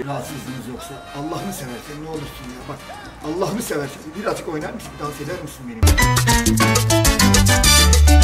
rahatsızlığınız yoksa Allah'ını seversen ne olursun ya bak. Allah'ını seversen birazcık oynar mısın? Dans eder misin benimle?